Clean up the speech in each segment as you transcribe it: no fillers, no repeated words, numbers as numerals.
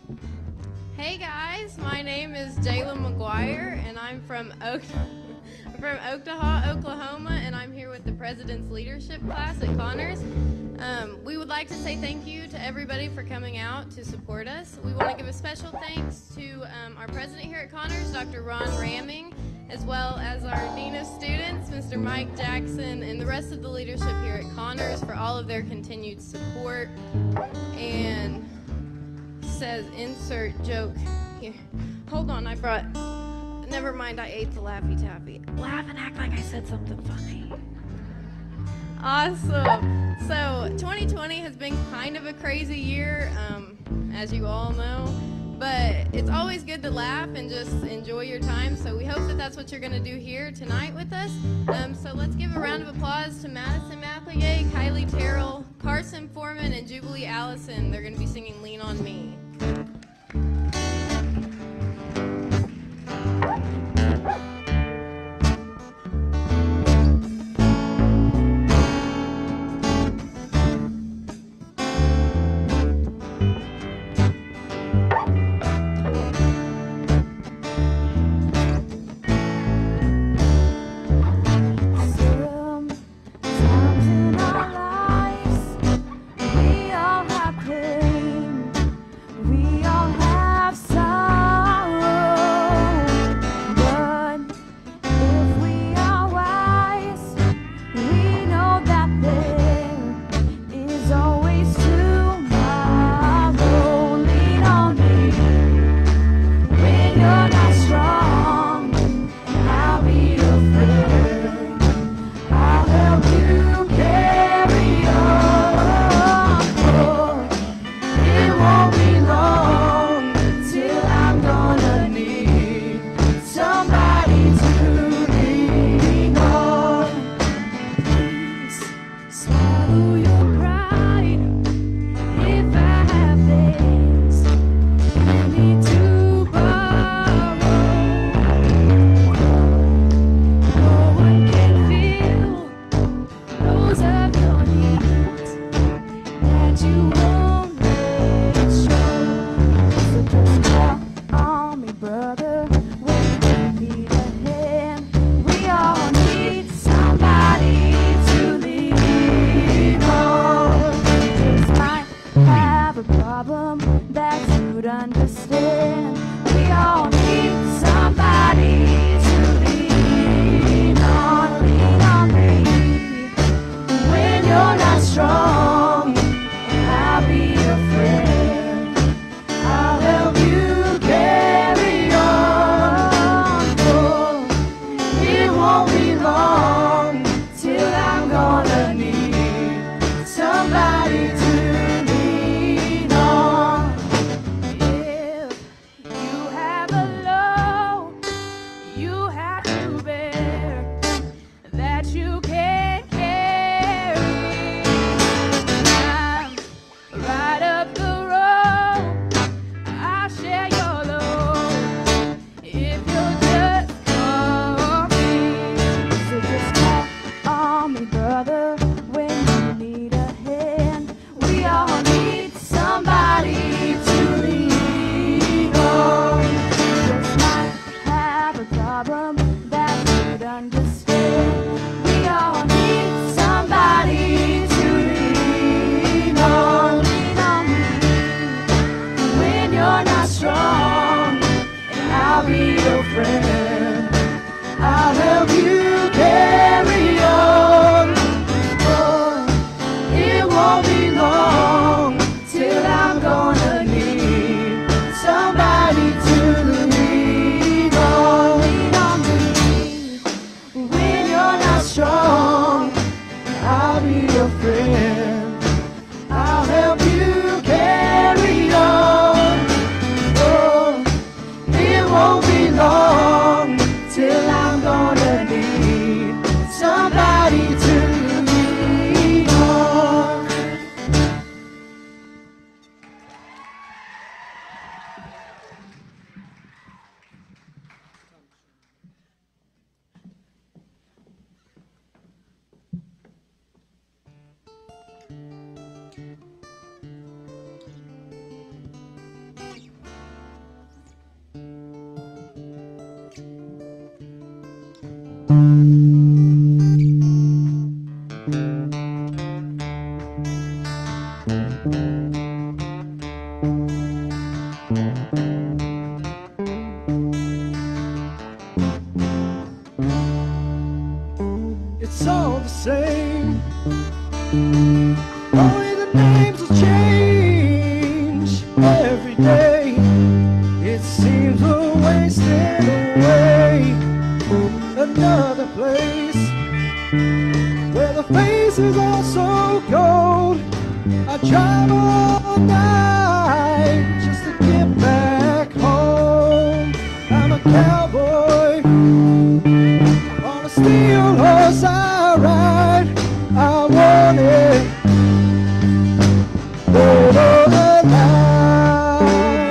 Hey guys, my name is Jayla McGuire, and I'm from Oklahoma, Oklahoma, and I'm here with the President's Leadership class at Connors. We would like to say thank you to everybody for coming out to support us. We want to give a special thanks to our president here at Connors, Dr. Ron Ramming, as well as our Dean of Students, Mr. Mike Jackson, and the rest of the leadership here at Connors for all of their continued support. And says insert joke here. Hold on, never mind, I ate the Laffy Taffy. Laugh and act like I said something funny. Awesome. So 2020 has been kind of a crazy year, as you all know, but it's always good to laugh and just enjoy your time. So we hope that that's what you're going to do here tonight with us. So let's give a round of applause to Madison Maplier, Kylie Terrell, Carson Foreman, and Jubilee Allison. They're going to be singing Lean on Me. It's all the same, only the names will change every day. It seems we're wasting away. Another place where the faces are so cold. I drive all night just to get back home. I'm a cowboy on a steel horse I ride. I want it dead or alive.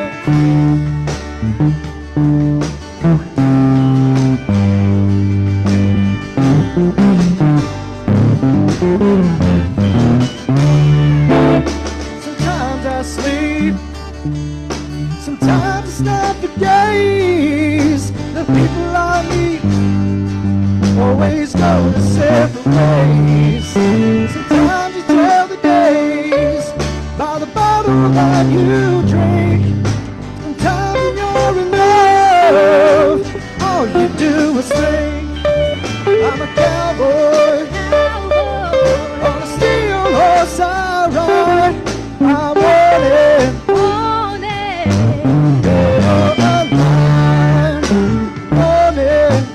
Sometimes I sleep, sometimes I stop for days. The people I meet always go to separate ways. Sometimes you tell the days by the bottle that you drink. Sometimes when you're in love, all you do is think. I'm a cowboy on a steel horse I ride. I want it dead or alive. Want it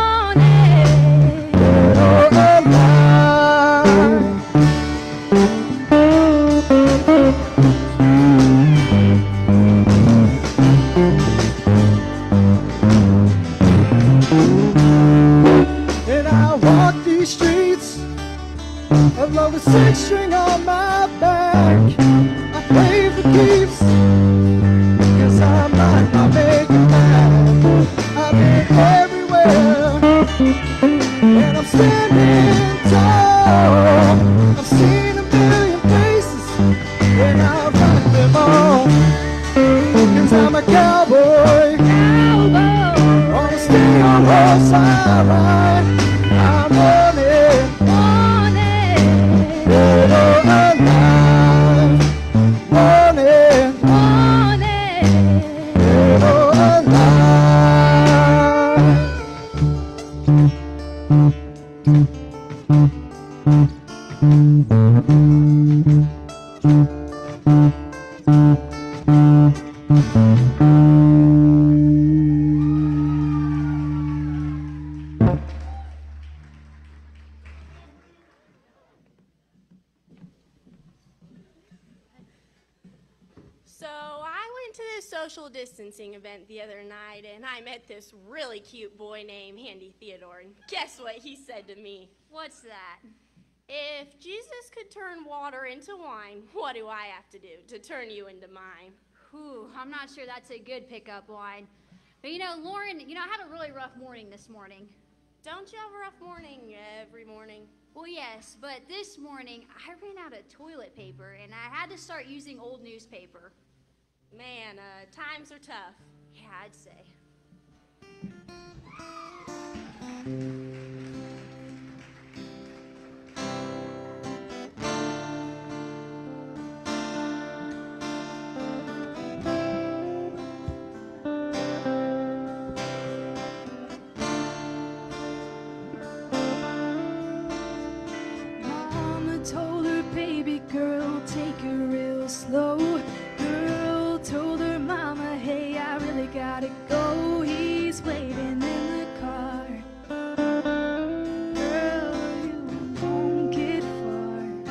dead or alive. And I walk these streets along the six string on my back. I pay for keeps, cause I might not make it back. I've been everywhere, and I'm standing tall. I've seen a million faces, and I've liked them all. Cause I'm a cowboy on a steel horse I ride. I want it dead or alive. Want it dead or alive. So I went to this social distancing event the other night, and I met this really cute boy named Handy Theodore. And guess what he said to me? What's that? If Jesus could turn water into wine, what do I have to do to turn you into mine? Whew, I'm not sure that's a good pickup line. But you know, Lauren, I had a really rough morning this morning. Don't you have a rough morning every morning? Well, yes, but this morning I ran out of toilet paper and I had to start using old newspaper. Man, times are tough. Yeah, I'd say. Mama told her baby girl, take it real slow. Girl told her mama, hey, I really gotta go. He's waiting in the car. Girl, you won't get far.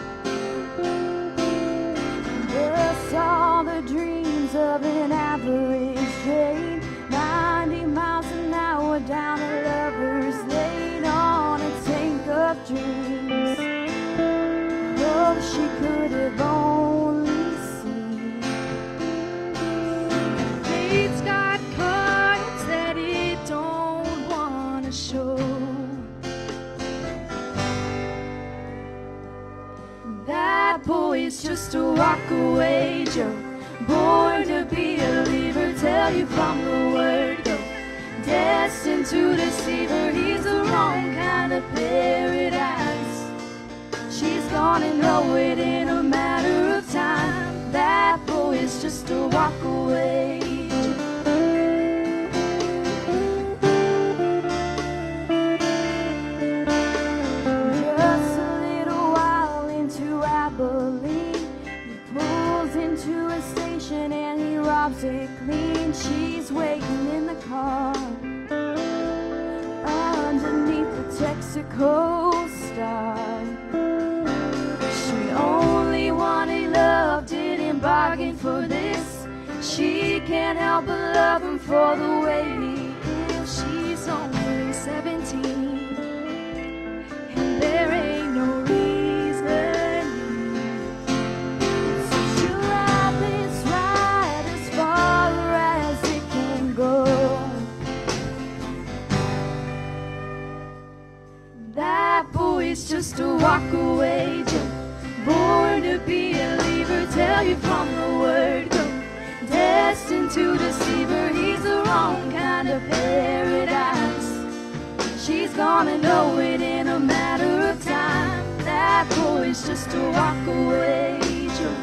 Just all the dreams of an average train, 90 miles an hour down a lover's lane on a tank of dreams. Oh, she could have only seen. Fate's got cards that it don't wanna show. That boy is just a walk-away Joe, born to be a leaver. Tell you from the word go, destined to deceive her. He's the wrong kind of paradise. She's gonna know it in a matter of time. That boy is just a walk away. Just a little while into Abilene, he pulls into a station and he robs it clean. She's waiting in the car underneath the Texaco star. She only wanted love, didn't bargain for this. She can't help but love him for the way he is. She's only 17 and there ain't no reason. So she'll ride this ride as far as it can go. That boy's just a walk away, born to be a leaver. Tell you from the word go, destined to deceive her. He's the wrong kind of paradise. She's gonna know it in a matter of time. That boy's just a walk away, Joe.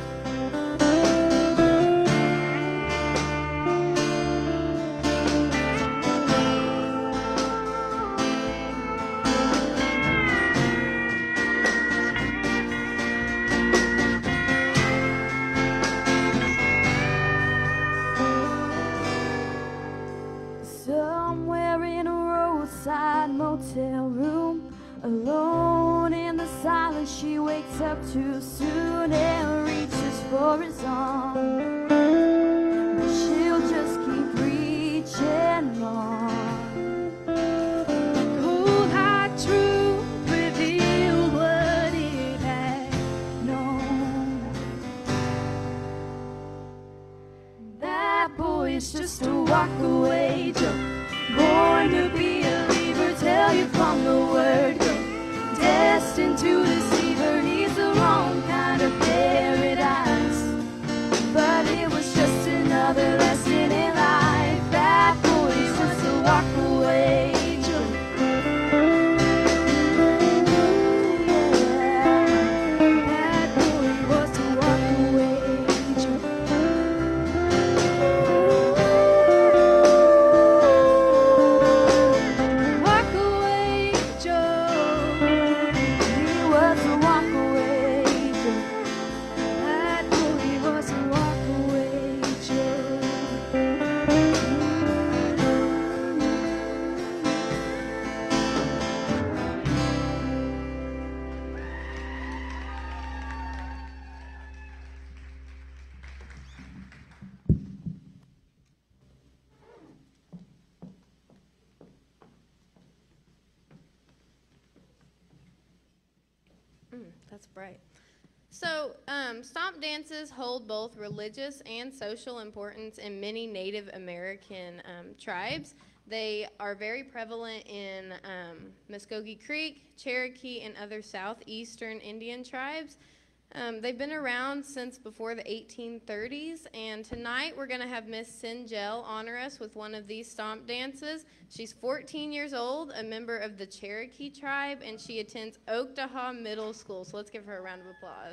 Somewhere in a roadside motel room, alone in the silence, she wakes up too soon and reaches for his arm. But she'll just keep reaching on. Cold hard truth revealed what it had known. That boy is just a walk away, Joe. Born to be a leaver, tell you from the word go, destined to deceive her. He's the wrong kind of paradise, but it was just another lesson in life. That boy is just a walk away, Joe. Yeah. That boy was a walk away, Joe. Walk away, Joe. He was a walk away, Joe. That boy was a walk away, Joe. That's bright. So, stomp dances hold both religious and social importance in many Native American tribes. They are very prevalent in Muskogee Creek, Cherokee, and other southeastern Indian tribes. They've been around since before the 1830s, and tonight we're going to have Miss Sinjel honor us with one of these stomp dances. She's 14 years old, a member of the Cherokee tribe, and she attends Oktaha Middle School. So let's give her a round of applause.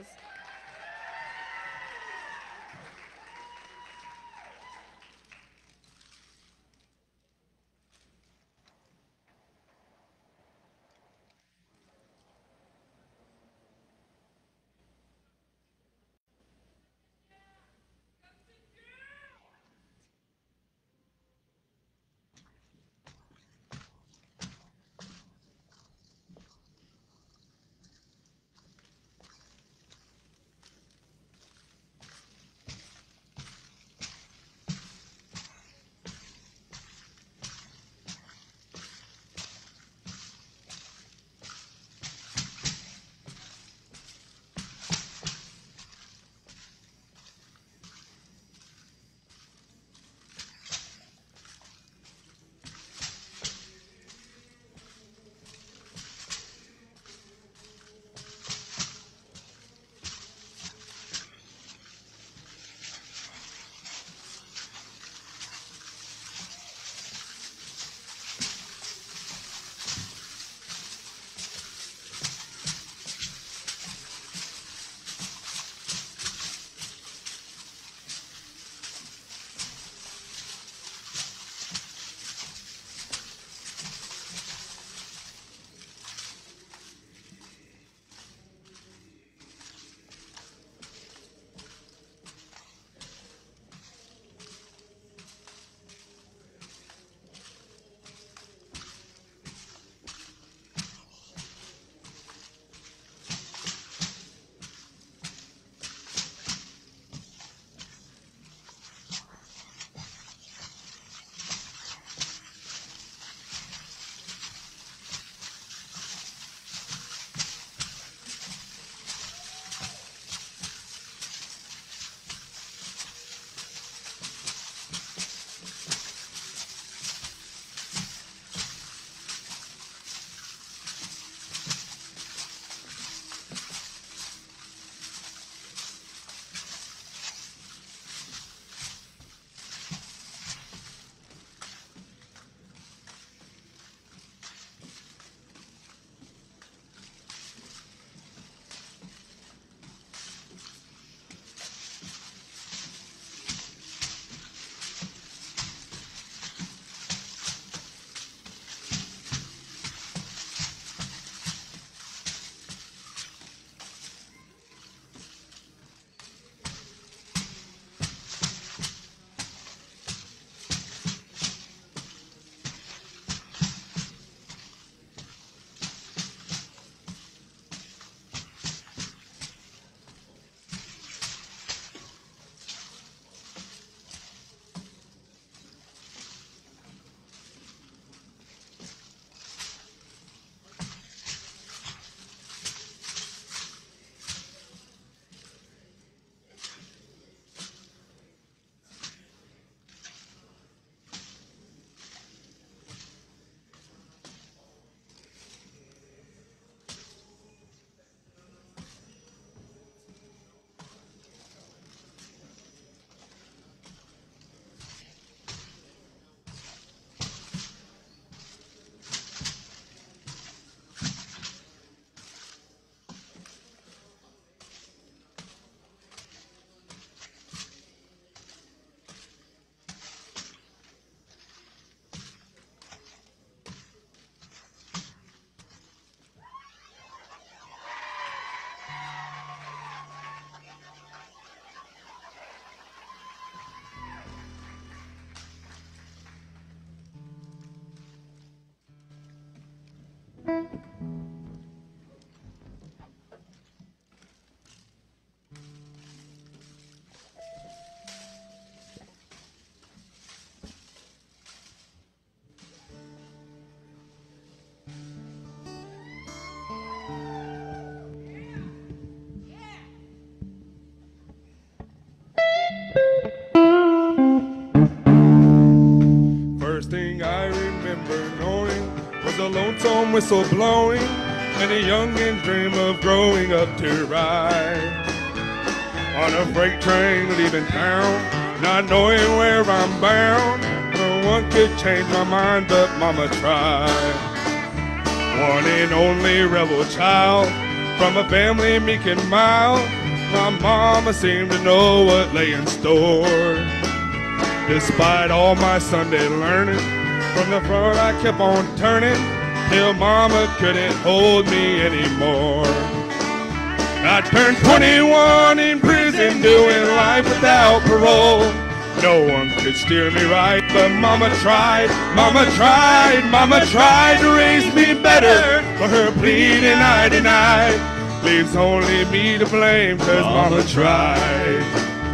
whistle blowing, and the youngins dream of growing up to ride on a freight train leaving town, not knowing where I'm bound. No one could change my mind, but mama tried. One and only rebel child from a family meek and mild, my mama seemed to know what lay in store. Despite all my Sunday learning, from the front I kept on turning, till mama couldn't hold me anymore. I turned 21 in prison, doing life without parole. No one could steer me right, but mama tried, mama tried, mama tried to raise me better. For her pleading I denied, leaves only me to blame, cause mama tried.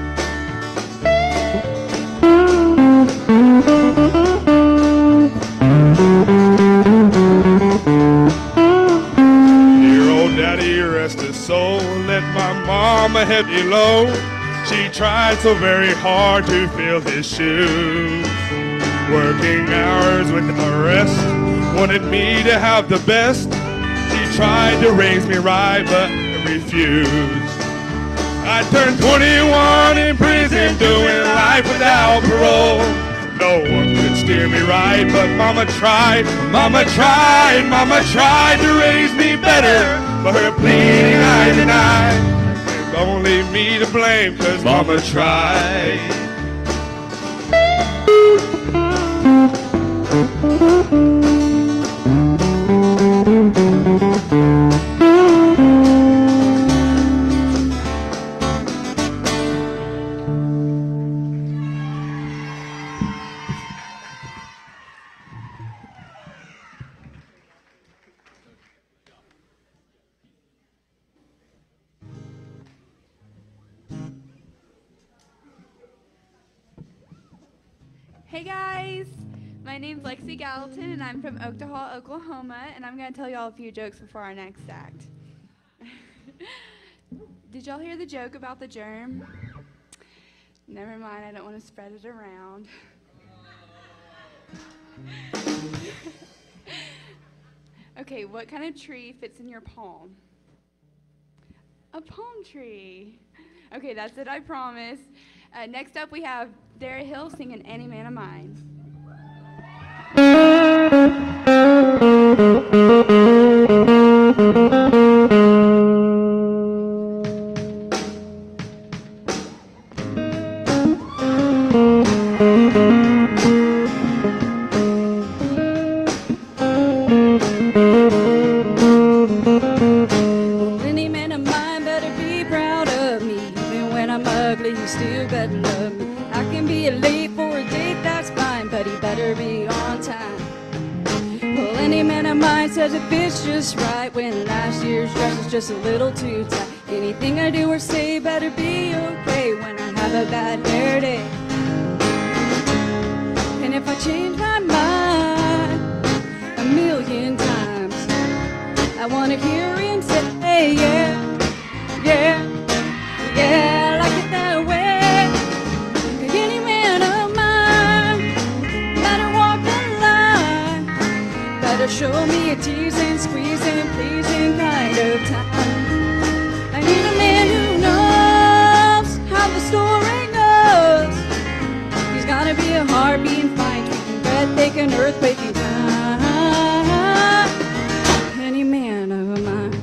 Daddy, rest his soul, let my mama heavy low. She tried so very hard to fill his shoes, working hours with the rest, wanted me to have the best. She tried to raise me right, but refused. I turned 21 in prison, doing life without parole. No one could steer me right, but mama tried, mama tried, mama tried to raise me better. For her pleading I denied, there's only me to blame, cause mama tried. Hey guys, my name's Lexi Gallatin and I'm from Oklahoma, Oklahoma, and I'm going to tell y'all a few jokes before our next act. Did y'all hear the joke about the germ? Never mind, I don't want to spread it around. Okay, what kind of tree fits in your palm? A palm tree. Okay, that's it, I promise. Next up, we have Dara Hill singing Any Man of Mine. Any man of mine better be proud of me. Even when I'm ugly, you still better love me. I can be late for a date, that's fine, but he better be on time. Well, any man of mine says it fits just right when last year's dress is just a little too tight. Anything I do or say better be okay when I have a bad hair day. And if I change my mind a million times, I want to hear him say, yeah, yeah, yeah, I like it that way. Any man of mine better walk the line, better show me a teasing, squeezing, pleasing kind of time. I need a man who knows how the story goes. He's gotta be a heart-beating, fine-tweaking, breathtaking, earth-quaking time. Any man of mine.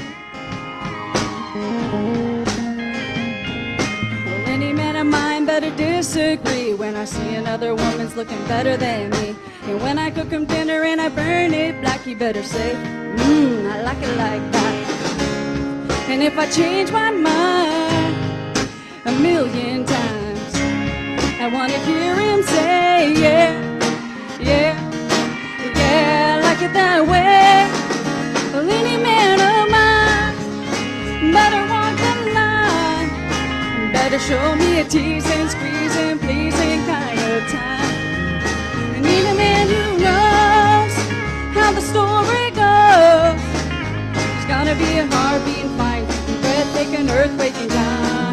Well, any man of mine better disagree when I see another woman's looking better than me. And when I cook him dinner and I burn it black, he better say, I like it like that. And if I change my mind a million times, I want to hear him say, yeah, yeah, yeah, I like it that way. Well, any man of mine better walk the line, better show me a teasing, squeezing, pleasing kind of time. I need a man who knows how the story goes. There's gotta be a heart-beating, fine-tweaking, breathtaking, earth-quaking time.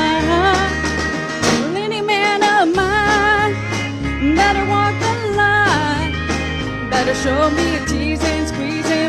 Well, any man of mine better walk the line, better show me a teasing, squeezing,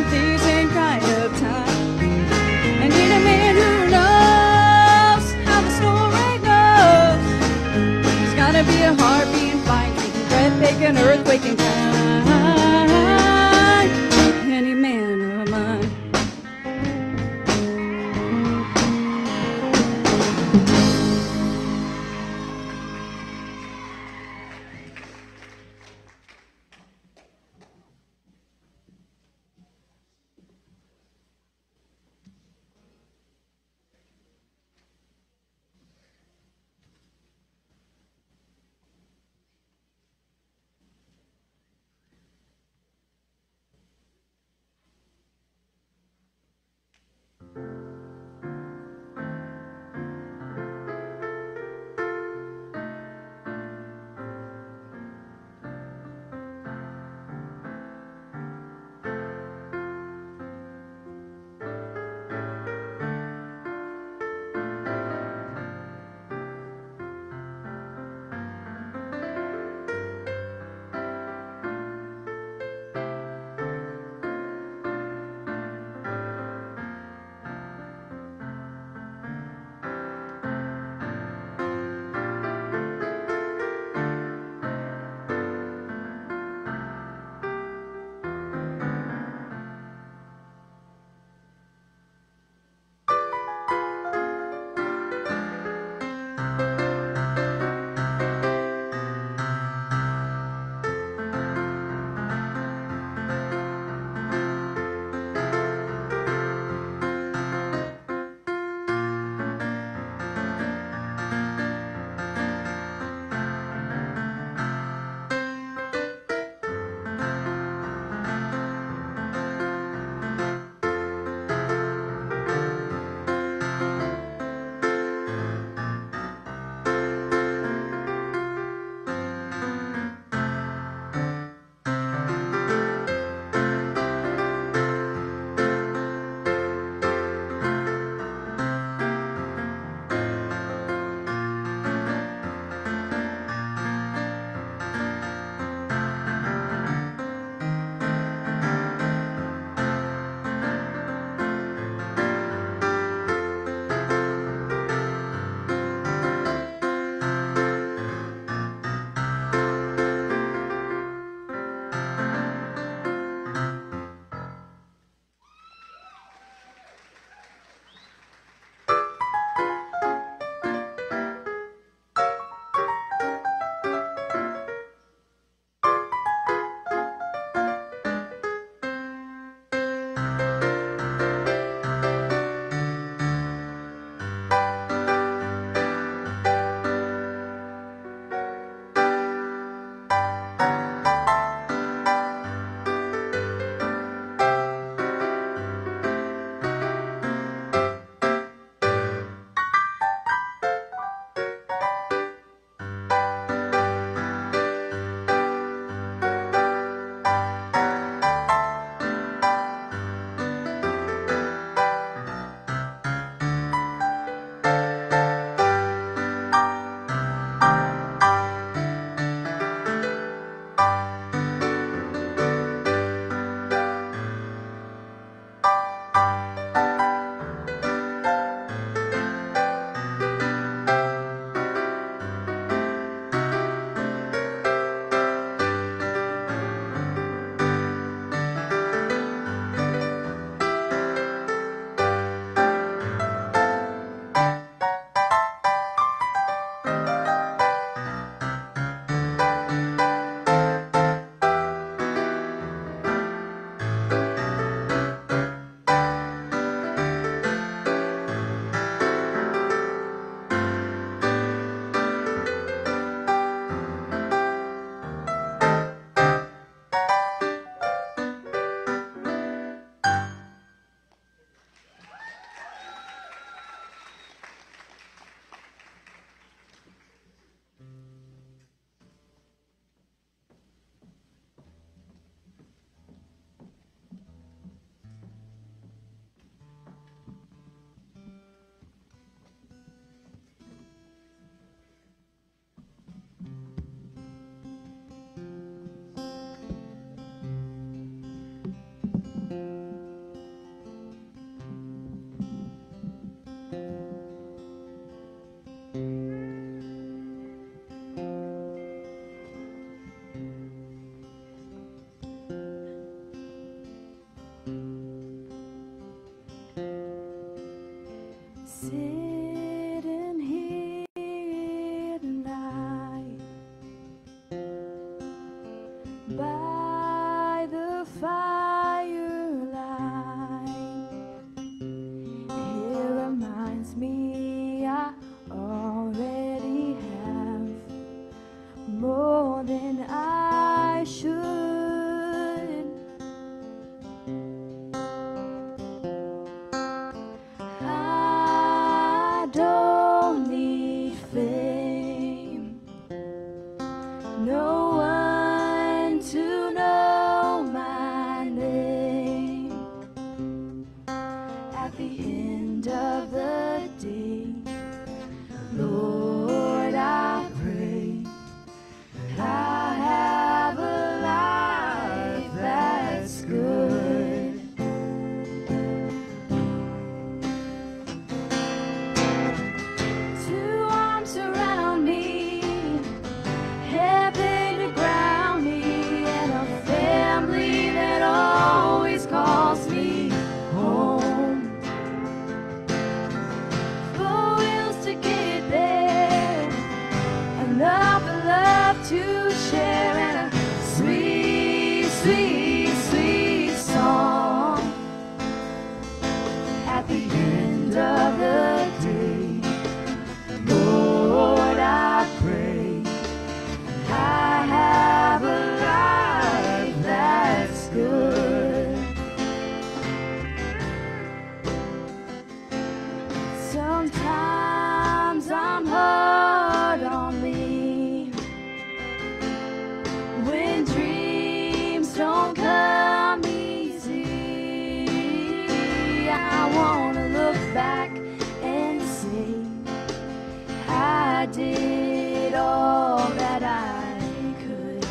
I did all that I could.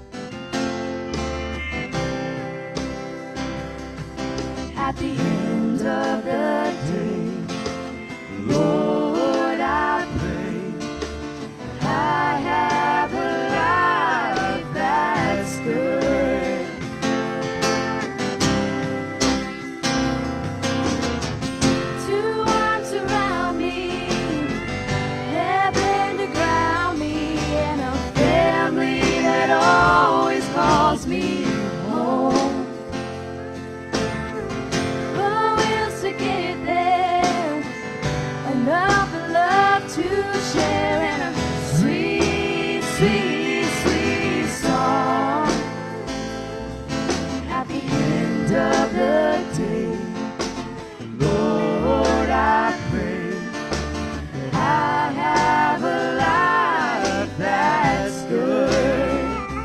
At the end of the day, Lord, I pray I have a life that's good. Two arms around me, heaven to ground me, and a family that always calls me home. But we'll still get there, enough love to share, and a sweet, sweet, sweet song. At the end of the day, Lord, I pray I have a life that's good.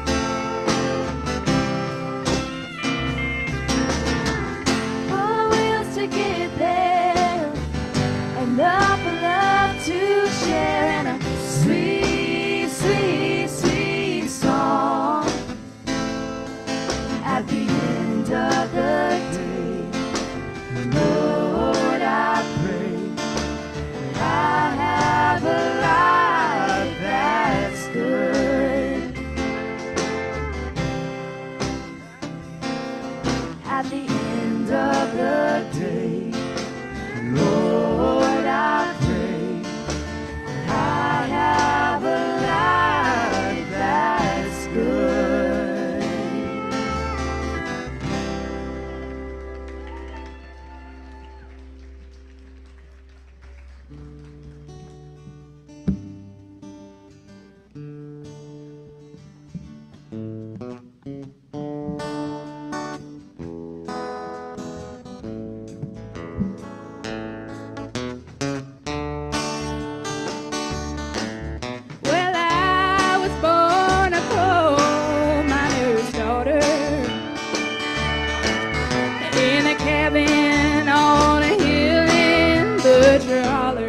But we'll still get there, enough love to share, and a sweet, sweet, sweet song. At the end of the day, Lord, I pray I have a life that's good. At the end of the day, Lord, I pray I have a life that's good. Well, I was born a coal miner's daughter in a cabin on a hill in Butcher Holler.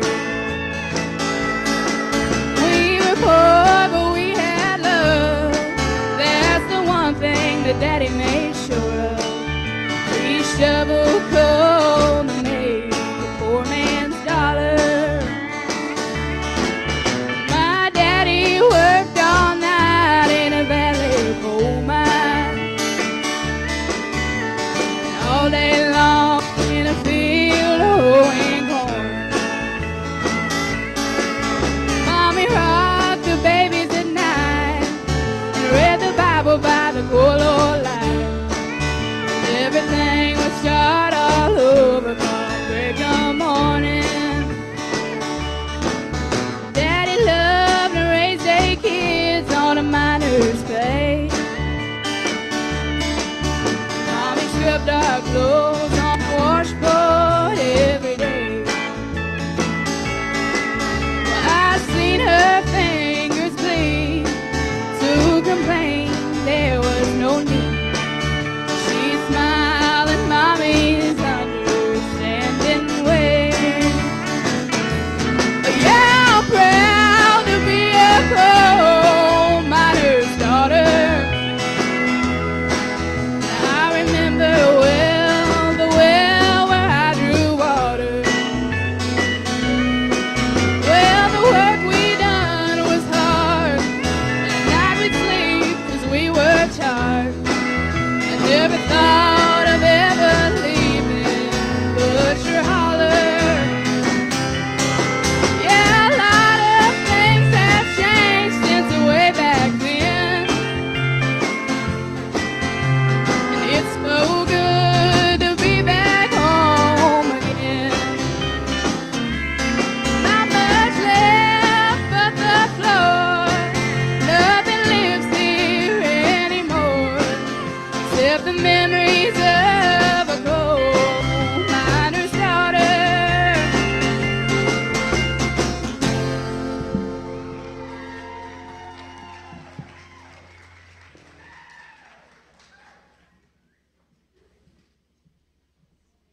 We were poor, but we had love. That's the one thing that Daddy made sure of. We shoveled coal to make the poor man's dollar. My daddy worked all night in a valley coal mine, and all day long in a field hoeing corn. Mommy rocked the babies at night and read the Bible by the coal oil light. Everything would start all over come break of morning. Daddy loved to raise their kids on a miner's pay. Mommy stripped our clothes on the washboard every day. Well, I seen her fingers bleed. To complain, there was no need. She smiled in Mommy's understanding way. Yeah, I'm proud to be a coal miner's daughter. I remember well the well where I drew water. Well, the work we done was hard, and at night we'd sleep 'cause we were charred. I never thought of ever leaving Butcher Holler. Yeah, a lot of things have changed since way back then, and it's so good to be back home again. Not much left but the floor. Nothing lives here anymore except the memories of a coal miner's daughter.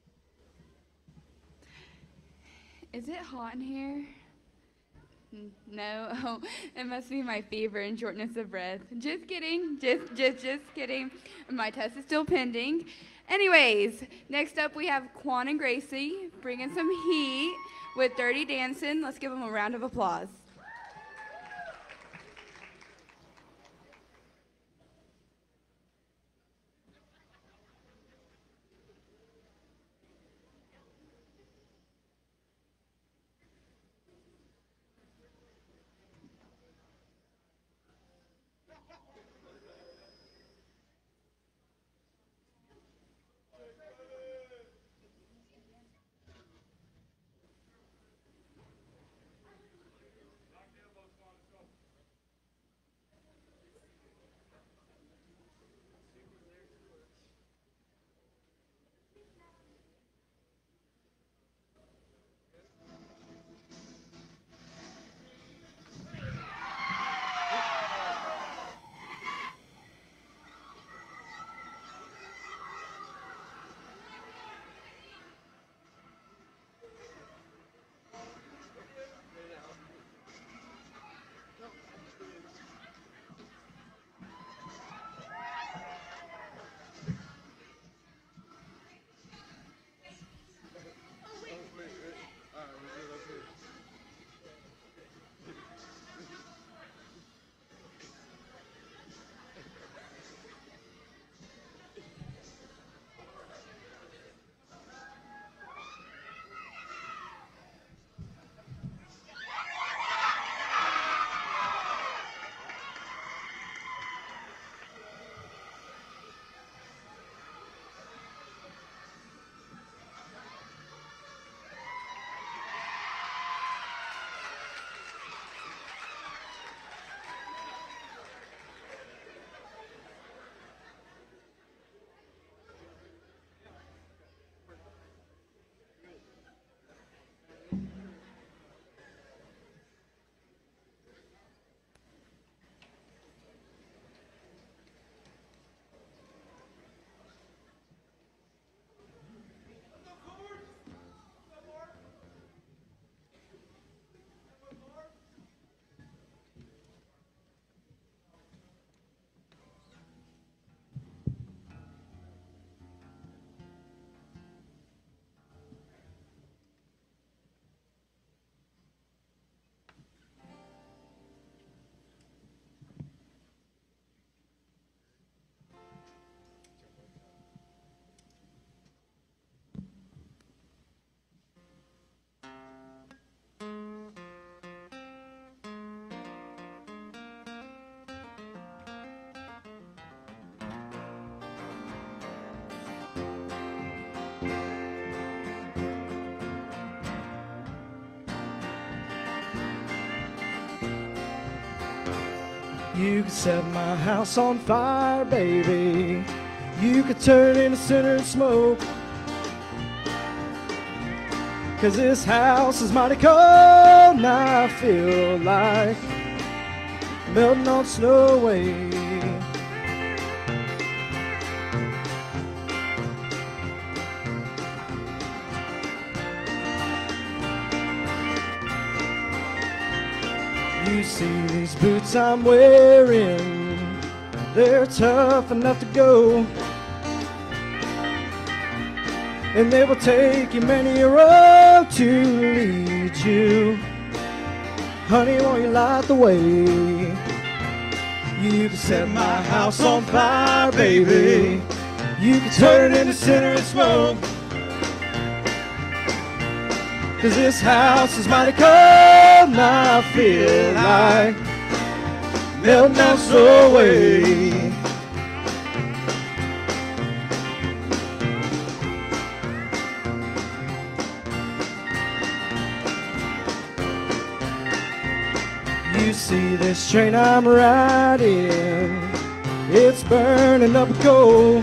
Is it hot in here? No, it must be my fever and shortness of breath. Just kidding. Just kidding. My test is still pending. Anyways, next up we have Quan and Gracie bringing some heat with Dirty Dancing. Let's give them a round of applause. You could set my house on fire, baby. You could turn it into cinder and smoke. 'Cause this house is mighty cold, and I feel like melting on snow away. You see these boots I'm wearing, they're tough enough to go, and they will take you many a road to lead you. Honey, won't you light the way? You can set my house on fire, baby. You can turn it into cinder and smoke. 'Cause this house is mighty cold, and I feel like melting down so away. You see this train I'm riding, it's burning up coal,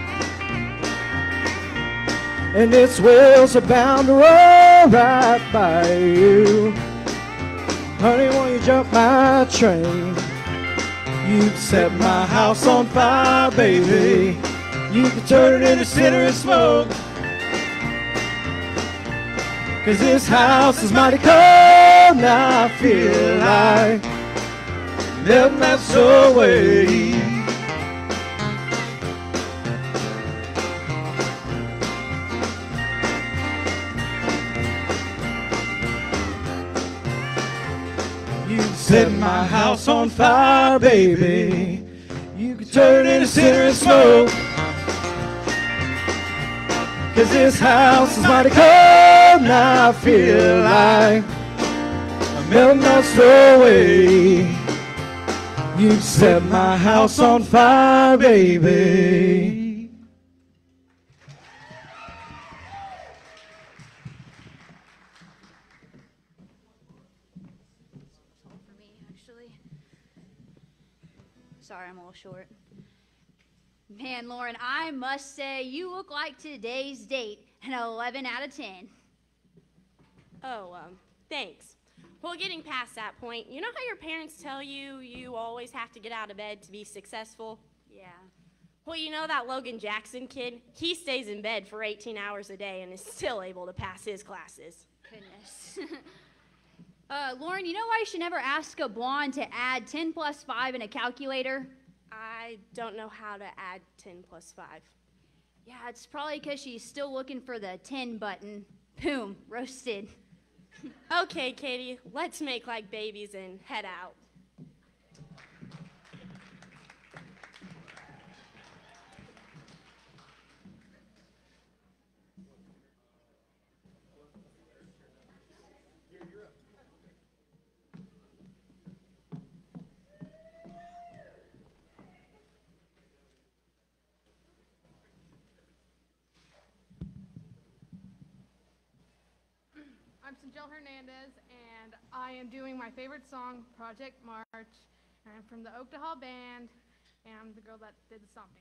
and its wheels are bound to roll right by you. Honey, won't you jump my train? You can set my house on fire, baby. You can turn it into cinder and smoke. 'Cause this house is mighty cold, and I feel like Let my soul away. You set my house on fire, baby. You could turn it into cinder and smoke. 'Cause this house is mighty cold, now I feel like I'm melting my soul away. You set my house on fire, baby. For me, actually. Sorry, I'm a little short. Man, Lauren, I must say you look like today's date an 11 out of 10. Oh, thanks. Well, getting past that point, you know how your parents tell you you always have to get out of bed to be successful? Yeah. Well, you know that Logan Jackson kid? He stays in bed for 18 hours a day and is still able to pass his classes. Goodness. Lauren, you know why you should never ask a blonde to add 10 plus 5 in a calculator? I don't know how to add 10 plus 5. Yeah, it's probably because she's still looking for the 10 button. Boom, roasted. Okay, Katie, let's make like babies and head out. I'm Sanjel Hernandez, and I am doing my favorite song, Project March. And I'm from the Oak to Hall Band, and I'm the girl that did the stomp dance.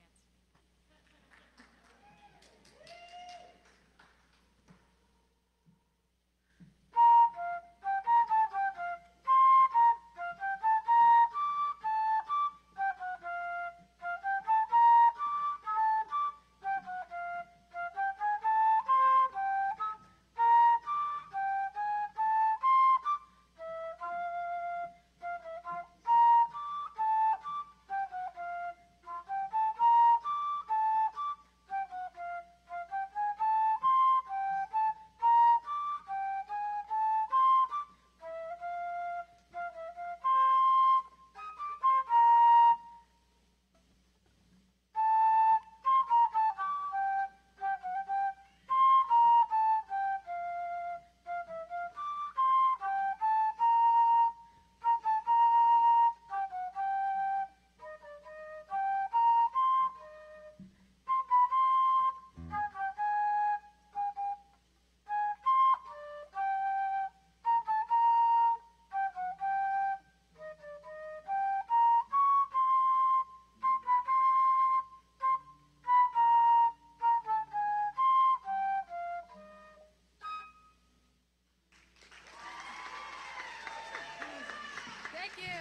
Thank you.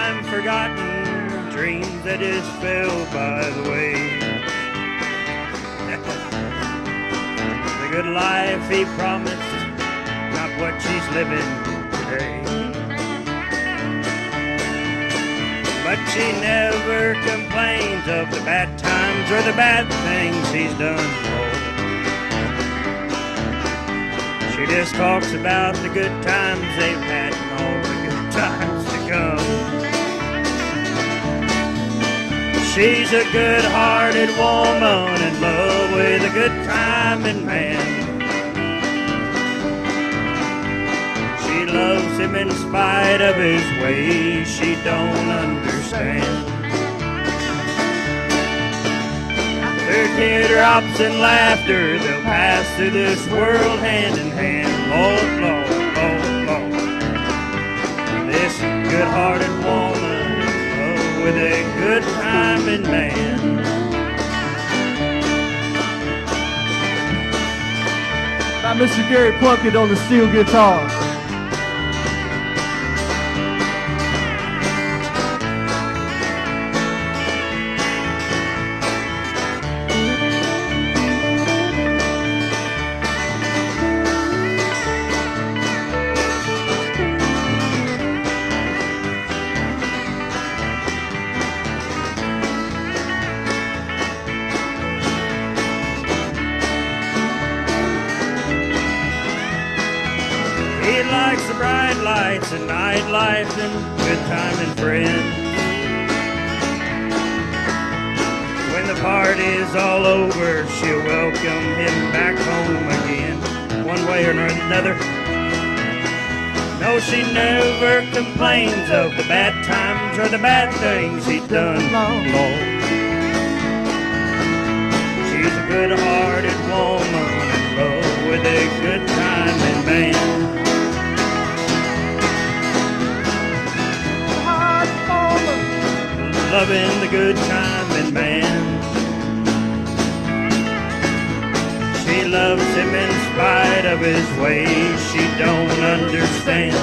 time-forgotten dreams that just fell by the way. The good life he promised, not what she's living today. But she never complains of the bad times or the bad things he's done. She just talks about the good times they've had and all the good times to come. She's a good-hearted woman in love with a good-timing man. She loves him in spite of his ways she don't understand. Through teardrops and laughter, they'll pass through this world hand in hand. Lord, Lord, Lord, Lord. This good-hearted woman in love with a good-timing man. By Mr. Gary Plunkett on the steel guitar. He likes the bright lights and nightlife and good time and friends. When the party's all over, she'll welcome him back home again, one way or another. No, she never complains of the bad times or the bad things he's done. Lord. She's a good-hearted woman in love with a good-timing man. Loving the good-timing man. She loves him in spite of his ways she don't understand.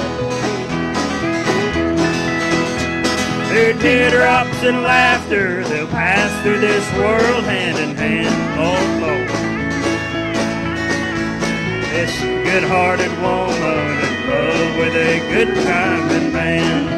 Through teardrops and laughter, they'll pass through this world hand in hand. Oh, Lord. This good-hearted woman in love with a good-timing man.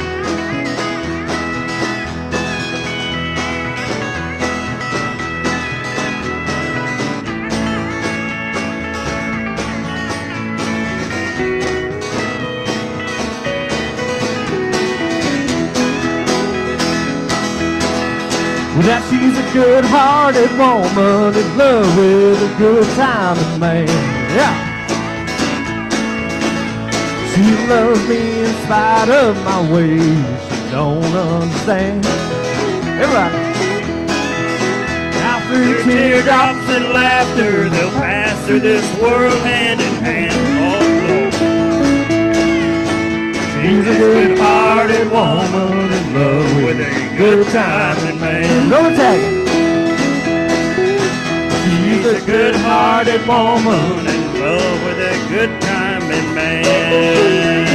That she's a good-hearted woman in love with a good-timing man. Yeah. She loves me in spite of my ways she don't understand. Everybody. Now through teardrops and laughter, they'll pass through this world hand in hand. Oh, Lord. She's a good-hearted woman in love with a good-timing man. No tag. She's a good-hearted woman in love with a good-timing man.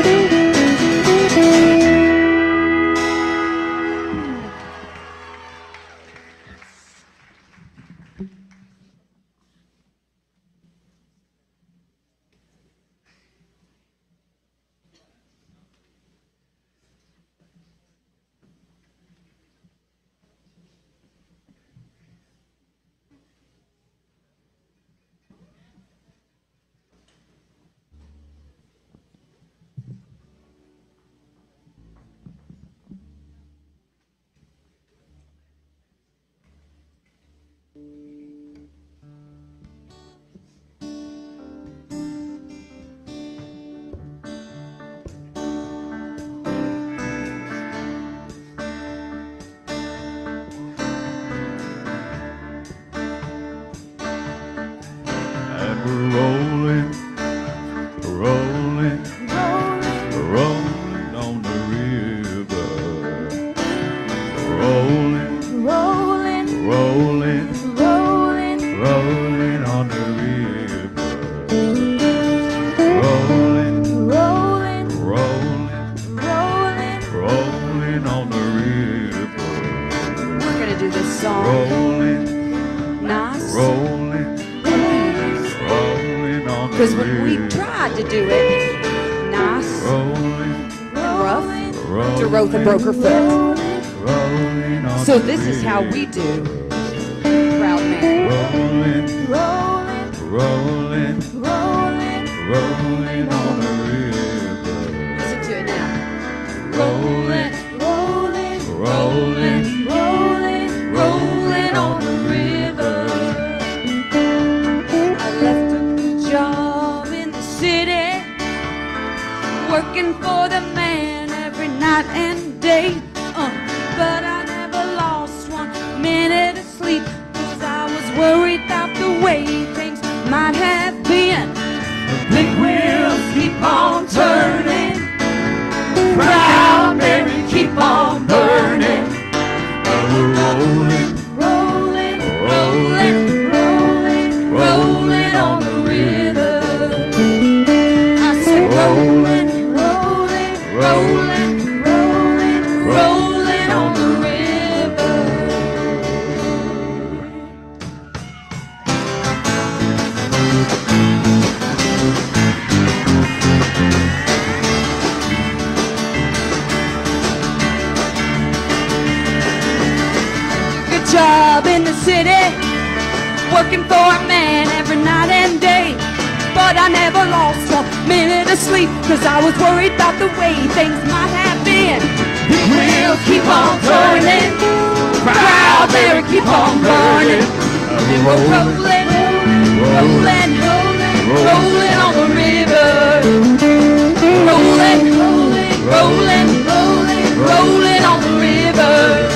rolling, rolling, rolling on the river. Rolling, rolling, rolling, rolling, rolling on the river. Rolling, rolling, rolling, rolling, rolling. rolling, rolling on the Because when we river. tried to do it nice Rolling, and rough, rolling, Derotha broke her foot. rolling on So the this is how river. we do Proud Mary. Rolling, rolling, rolling, rolling, rolling on the river. Listen to it now. Rolling, rolling, rolling, rolling, Rolling on the river. I left a job in the city, working for the man every night and day. But I never lost 1 minute of sleep, 'cause I was worried about the way things might have been. The big wheels keep on turning, Proud Mary keep on burning. we're rolling, Rolling, rolling, rolling, rolling on the river. I said rolling, rolling, rolling, rolling, rolling on the river. Good job in the city, working for a man every night and day. But I never lost a minute of sleep, 'cause I was worried about the way things might have been. Big wheels keep on turning, Proud Mary keep on burning. And we're rolling, rolling, rolling, rolling on the river. Rolling, rolling, rolling, rolling, rolling on the river.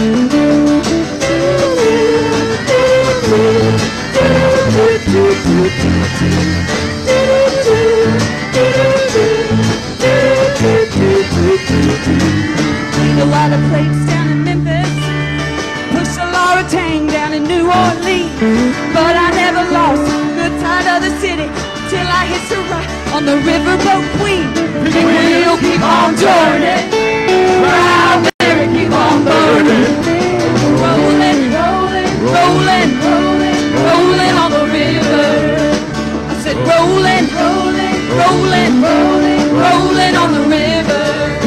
A lot of plates down in Memphis, pushed a Laura Tang down in New Orleans, but I never lost good sight of the city till I hit the right on the riverboat Queen. Big wheel keep on turning, Proud Mary keep on burning. Rolling, rolling, rolling, rolling, rolling on the river. I said rolling, rolling, rolling, rolling, rolling on the river.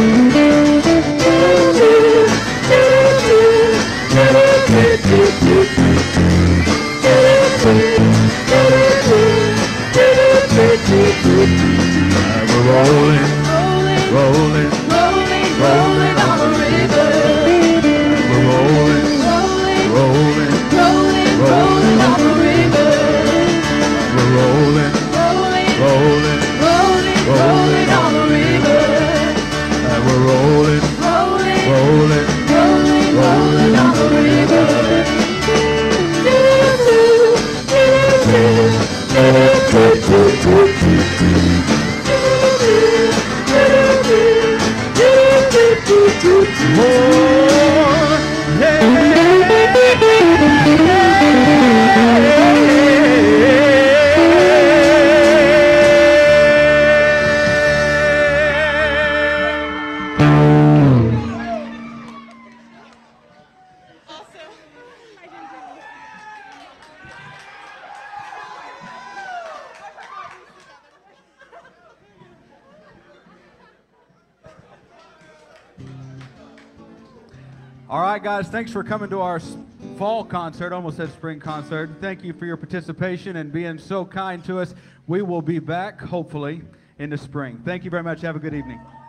we're rolling, rolling, Rolling, rolling on the river. we're rolling, Rolling, rolling, rolling, rolling on the river. we're rolling, Rolling, rolling, rolling, rolling on the river. we're rolling, Rolling, rolling, rolling, rolling on the river. All right, guys, thanks for coming to our fall concert, almost said spring concert. Thank you for your participation and being so kind to us. We will be back, hopefully, in the spring. Thank you very much. Have a good evening.